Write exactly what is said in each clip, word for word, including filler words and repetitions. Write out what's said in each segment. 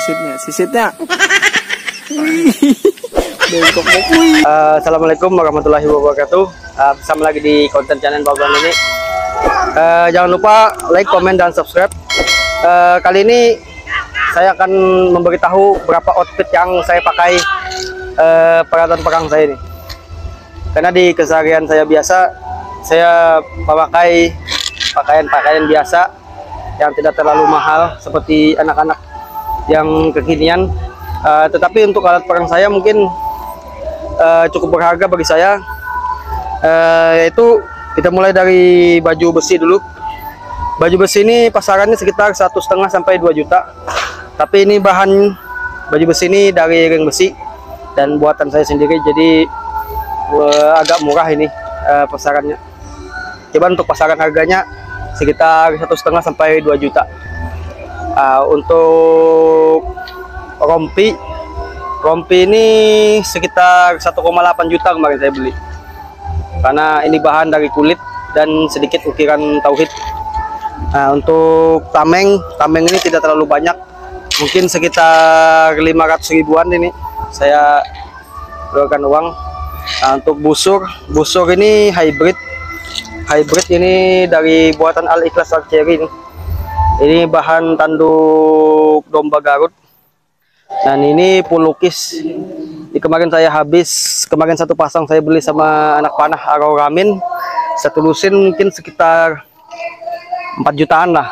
sisitnya, sisitnya. Uh, Assalamualaikum warahmatullahi wabarakatuh. Uh, bersama lagi di konten channel Bablan ini. Uh, jangan lupa like, comment, dan subscribe. Uh, kali ini saya akan memberitahu berapa outfit yang saya pakai uh, peralatan perang saya ini. Karena di keseharian saya biasa, saya memakai pakaian-pakaian biasa yang tidak terlalu mahal seperti anak-anak yang kekinian. Uh, tetapi untuk alat perang saya mungkin uh, cukup berharga bagi saya, uh, yaitu kita mulai dari baju besi dulu. Baju besi ini pasarannya sekitar satu setengah sampai dua juta, tapi ini bahan baju besi ini dari ring besi dan buatan saya sendiri, jadi uh, agak murah ini uh, pasarannya. Coba untuk pasaran harganya sekitar satu setengah sampai dua juta. Uh, untuk rompi rompi ini sekitar satu koma delapan juta kemarin saya beli, karena ini bahan dari kulit dan sedikit ukiran tauhid. Nah, untuk tameng tameng ini tidak terlalu banyak, mungkin sekitar lima ratus ribuan ini saya keluarkan uang. Nah, untuk busur busur ini hybrid hybrid ini dari buatan Al Ikhlas Archery ini. Ini bahan tanduk domba Garut. Dan ini pulukis. Di kemarin saya habis, kemarin satu pasang saya beli sama anak panah arrow ramin. Satu lusin mungkin sekitar empat jutaan lah.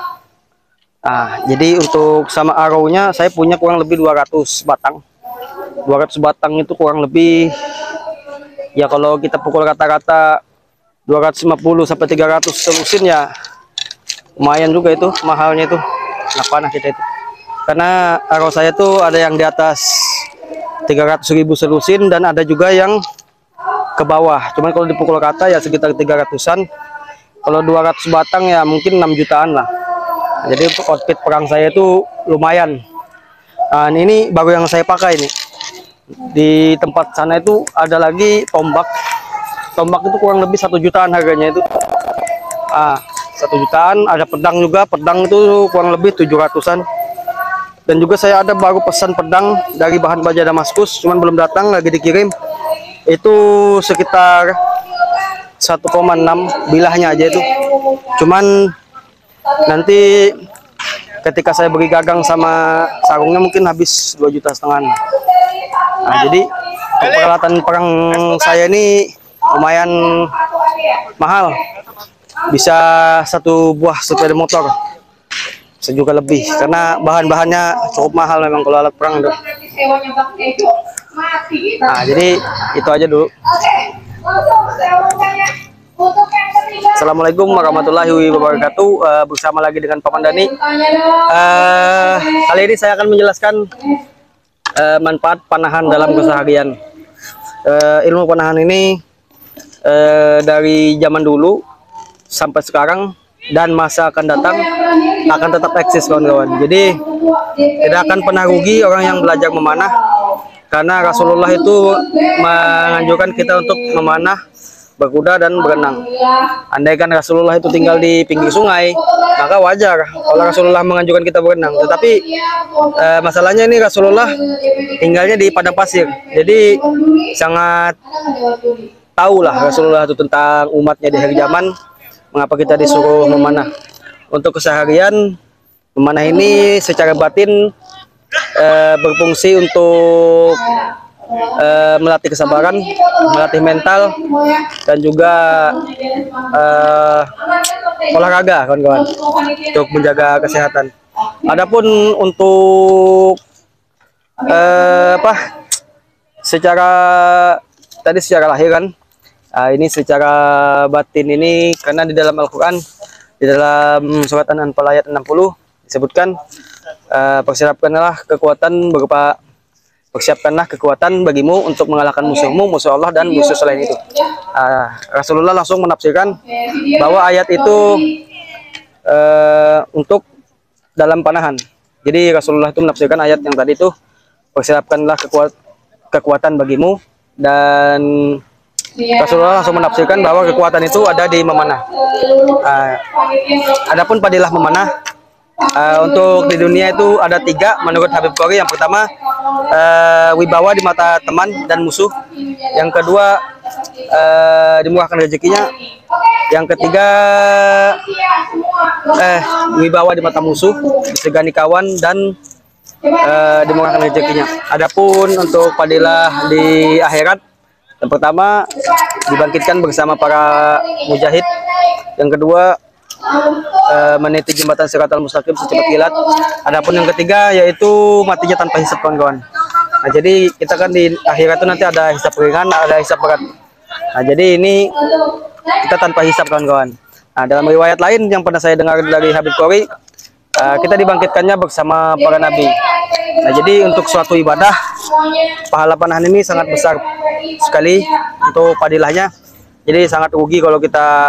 Nah, jadi untuk sama arrownya saya punya kurang lebih dua ratus batang. dua ratus batang itu kurang lebih, ya kalau kita pukul rata-rata dua ratus lima puluh sampai tiga ratus selusin, ya lumayan juga itu mahalnya itu anak panah kita itu. Karena arrow saya tuh ada yang di atas tiga ratus ribu selusin dan ada juga yang ke bawah. Cuman kalau dipukul rata ya sekitar tiga ratusan. Kalau dua ratus batang ya mungkin enam jutaan lah. Jadi untuk outfit perang saya itu lumayan. Nah, ini baru yang saya pakai ini. Di tempat sana itu ada lagi tombak. Tombak itu kurang lebih satu jutaan harganya itu. Ah, satu jutaan. Ada pedang juga, pedang itu kurang lebih tujuh ratusan. Dan juga saya ada baru pesan pedang dari bahan baja Damaskus, cuman belum datang, lagi dikirim. Itu sekitar satu koma enam bilahnya aja itu. Cuman nanti ketika saya beri gagang sama sarungnya mungkin habis dua juta setengah. Nah, jadi peralatan perang saya ini lumayan mahal. Bisa satu buah sepeda motor, sejuta lebih, karena bahan-bahannya cukup mahal memang kalau alat perang itu. Nah, jadi itu aja dulu. Assalamualaikum warahmatullahi wabarakatuh. Uh, bersama lagi dengan Paman Dani. Uh, kali ini saya akan menjelaskan uh, manfaat panahan dalam keseharian. Uh, ilmu panahan ini uh, dari zaman dulu sampai sekarang dan masa akan datang akan tetap eksis, kawan-kawan. Jadi tidak akan pernah rugi orang yang belajar memanah, karena Rasulullah itu menganjurkan kita untuk memanah, berkuda, dan berenang. Andaikan Rasulullah itu tinggal di pinggir sungai, maka wajar kalau Rasulullah menganjurkan kita berenang. Tetapi eh, masalahnya ini Rasulullah tinggalnya di padang pasir, jadi sangat tahulah Rasulullah itu tentang umatnya di akhir zaman. Mengapa kita disuruh memanah? Untuk keseharian, memanah ini secara batin e, berfungsi untuk e, melatih kesabaran, melatih mental, dan juga e, olahraga, kawan-kawan, untuk menjaga kesehatan. Adapun untuk e, apa? Secara tadi secara lahir kan. Nah, ini secara batin ini karena di dalam Al-Quran, di dalam surat An-Anfal ayat enam puluh disebutkan, uh, persiapkanlah kekuatan berupa persiapkanlah kekuatan bagimu untuk mengalahkan musuhmu, musuh Allah dan musuh selain itu. Uh, Rasulullah langsung menafsirkan bahwa ayat itu uh, untuk dalam panahan. Jadi Rasulullah itu menafsirkan ayat yang tadi itu, persiapkanlah kekuat, kekuatan bagimu, dan Rasulullah langsung menafsirkan bahwa kekuatan itu ada di memanah. Uh, adapun padilah memanah, Uh, untuk di dunia itu ada tiga menurut Habib Qori. Yang pertama uh, wibawa di mata teman dan musuh. Yang kedua uh, dimurahkan rezekinya. Yang ketiga eh wibawa di mata musuh, disegani kawan, dan uh, dimurahkan rezekinya. Adapun untuk fadilah di akhirat, yang pertama dibangkitkan bersama para mujahid. Yang kedua Uh, meniti jembatan Siratal Mustaqim secepat kilat. Adapun yang ketiga yaitu matinya tanpa hisab, kawan-kawan. Nah, jadi kita kan di akhirat itu nanti ada hisab ringan, ada hisab berat. Nah, jadi ini kita tanpa hisab, kawan-kawan. Nah, dalam riwayat lain yang pernah saya dengar dari Habib Qori, uh, kita dibangkitkannya bersama para nabi. Nah, jadi untuk suatu ibadah, pahala panahan ini sangat besar sekali untuk fadilahnya. Jadi sangat rugi kalau kita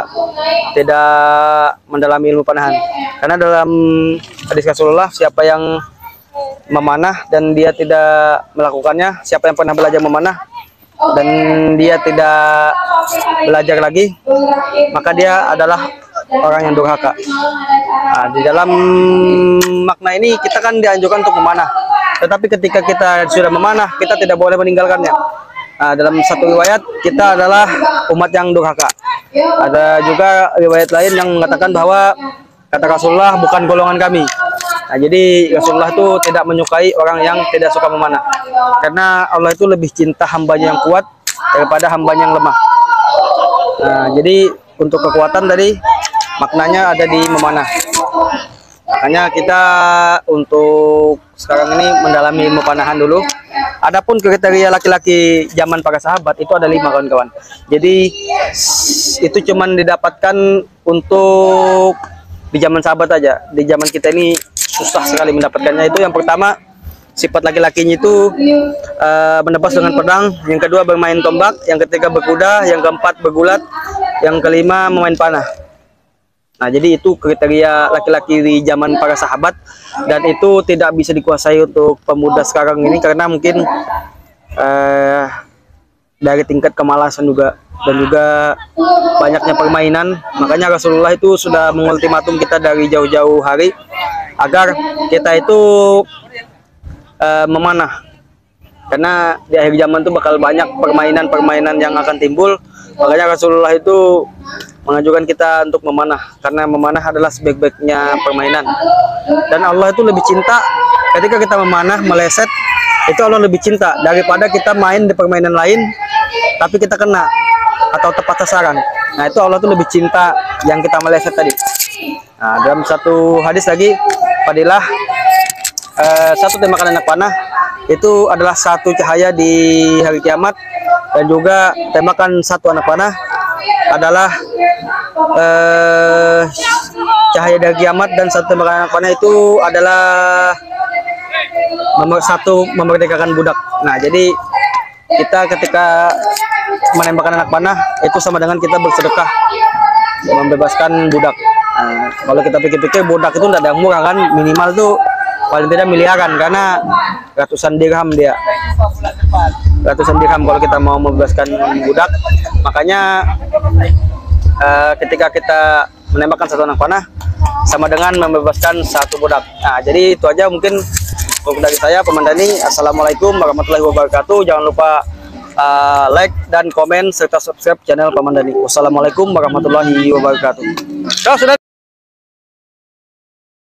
tidak mendalami ilmu panahan. Karena dalam hadis Rasulullah, siapa yang memanah dan dia tidak melakukannya, siapa yang pernah belajar memanah dan dia tidak belajar lagi, maka dia adalah orang yang durhaka. Nah, di dalam makna ini kita kan dianjurkan untuk memanah. Tetapi ketika kita sudah memanah, kita tidak boleh meninggalkannya. Nah, dalam satu riwayat kita adalah umat yang durhaka. Ada juga riwayat lain yang mengatakan bahwa kata Rasulullah, bukan golongan kami. Nah, jadi Rasulullah itu tidak menyukai orang yang tidak suka memanah. Karena Allah itu lebih cinta hambanya yang kuat daripada hambanya yang lemah. Nah, jadi untuk kekuatan tadi maknanya ada di memanah. Makanya kita untuk sekarang ini mendalami ilmu panahan dulu. Adapun kriteria laki-laki zaman para sahabat itu ada lima, kawan-kawan. Jadi itu cuman didapatkan untuk di zaman sahabat aja. Di zaman kita ini susah sekali mendapatkannya. Itu yang pertama, sifat laki-lakinya itu uh, menebas dengan pedang. Yang kedua bermain tombak. Yang ketiga berkuda. Yang keempat bergulat. Yang kelima memain panah. Nah, jadi itu kriteria laki-laki di zaman para sahabat, dan itu tidak bisa dikuasai untuk pemuda sekarang ini karena mungkin eh, dari tingkat kemalasan juga, dan juga banyaknya permainan. Makanya Rasulullah itu sudah mengultimatum kita dari jauh-jauh hari agar kita itu eh, memanah, karena di akhir zaman itu bakal banyak permainan-permainan yang akan timbul. Makanya Rasulullah itu mengajukan kita untuk memanah, karena memanah adalah sebaik-baiknya permainan. Dan Allah itu lebih cinta ketika kita memanah, meleset, itu Allah lebih cinta daripada kita main di permainan lain tapi kita kena atau tepat sasaran. Nah, itu Allah itu lebih cinta yang kita meleset tadi. Nah, dalam satu hadis lagi, fadilah eh, satu tembakan anak panah itu adalah satu cahaya di hari kiamat, dan juga tembakan satu anak panah adalah eh, cahaya dari kiamat, dan satu tembakan anak panah itu adalah nomor satu memerdekakan budak. Nah, jadi kita ketika menembakkan anak panah itu sama dengan kita bersedekah membebaskan budak. Nah, kalau kita pikir-pikir, budak itu tidak ada yang murah kan, minimal tuh paling tidak miliaran, karena ratusan dirham dia. Ratusan dirham kalau kita mau membebaskan budak. Makanya uh, ketika kita menembakkan satu anak panah sama dengan membebaskan satu budak. Nah, jadi itu aja mungkin untuk dari saya, Pemandani. Assalamualaikum warahmatullahi wabarakatuh. Jangan lupa uh, like dan komen serta subscribe channel Pemandani. Wassalamualaikum warahmatullahi wabarakatuh. Sudah, sudah.